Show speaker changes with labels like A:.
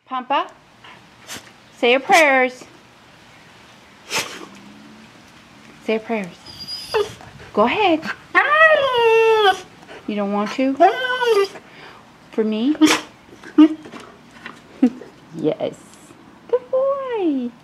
A: Pampa, say your prayers. Say your prayers. Go ahead. You don't want to? For me? Yes. Good boy.